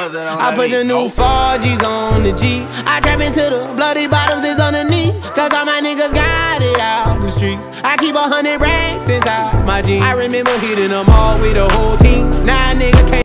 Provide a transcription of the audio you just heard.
I put the new 4Gs on the G. I trap into the bloody bottoms is underneath. Cause all my niggas got it out the streets. I keep 100 racks inside my jeans. I remember hitting them all with the whole team. Now a nigga can't